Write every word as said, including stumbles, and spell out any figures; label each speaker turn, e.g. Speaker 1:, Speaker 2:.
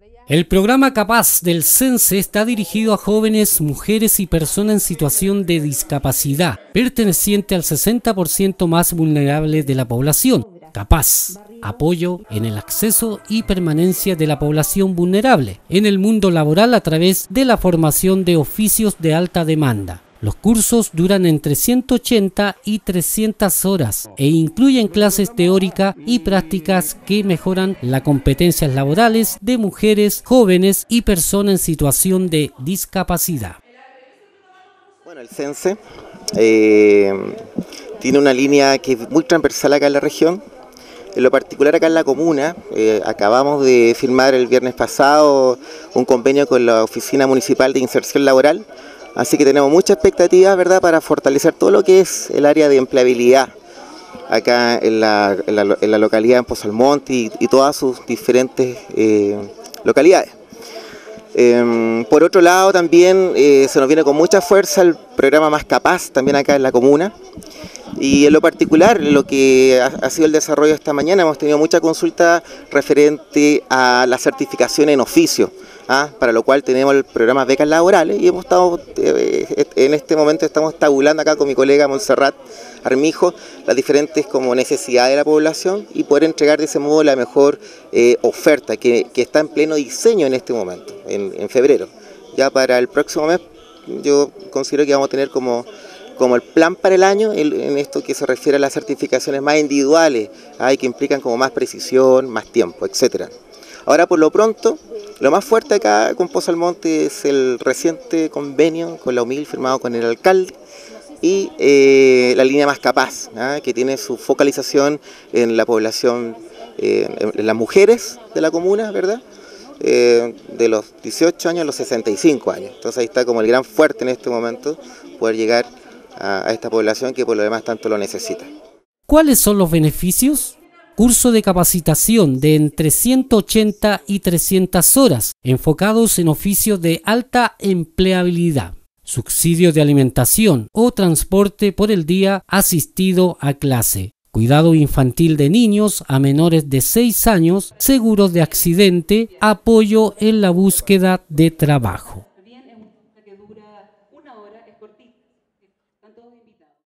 Speaker 1: El programa Capaz del Sense está dirigido a jóvenes, mujeres y personas en situación de discapacidad, perteneciente al sesenta por ciento más vulnerable de la población. Capaz, apoyo en el acceso y permanencia de la población vulnerable en el mundo laboral a través de la formación de oficios de alta demanda. Los cursos duran entre ciento ochenta y trescientas horas e incluyen clases teóricas y prácticas que mejoran las competencias laborales de mujeres, jóvenes y personas en situación de discapacidad.
Speaker 2: Bueno, el Sense eh, tiene una línea que es muy transversal acá en la región. En lo particular acá en la comuna, eh, acabamos de firmar el viernes pasado un convenio con la Oficina Municipal de Inserción Laboral. Así que tenemos mucha expectativa, ¿verdad?, para fortalecer todo lo que es el área de empleabilidad acá en la, en la, en la localidad de Pozo Almonte y, y todas sus diferentes eh, localidades. Eh, por otro lado, también eh, se nos viene con mucha fuerza el programa Más Capaz, también acá en la comuna. Y en lo particular, lo que ha, ha sido el desarrollo esta mañana, hemos tenido mucha consulta referente a la certificación en oficio. ¿Ah? Para lo cual tenemos el programa Becas Laborales y hemos estado, eh, en este momento estamos tabulando acá con mi colega Montserrat Armijo las diferentes como necesidades de la población y poder entregar de ese modo la mejor eh, oferta que, que está en pleno diseño en este momento, en, en febrero. Ya para el próximo mes yo considero que vamos a tener como, como el plan para el año el, en esto que se refiere a las certificaciones más individuales, ¿ah? Que implican como más precisión, más tiempo, etcétera. Ahora por lo pronto, lo más fuerte acá con Pozo Almonte es el reciente convenio con la U M I L firmado con el alcalde y eh, la línea Más Capaz, ¿ah? Que tiene su focalización en la población, eh, en las mujeres de la comuna, ¿verdad? Eh, de los dieciocho años a los sesenta y cinco años. Entonces ahí está como el gran fuerte en este momento, poder llegar a, a esta población que por lo demás tanto lo necesita.
Speaker 1: ¿Cuáles son los beneficios? Curso de capacitación de entre ciento ochenta y trescientas horas, enfocados en oficios de alta empleabilidad. Subsidio de alimentación o transporte por el día asistido a clase. Cuidado infantil de niños a menores de seis años, seguros de accidente, apoyo en la búsqueda de trabajo.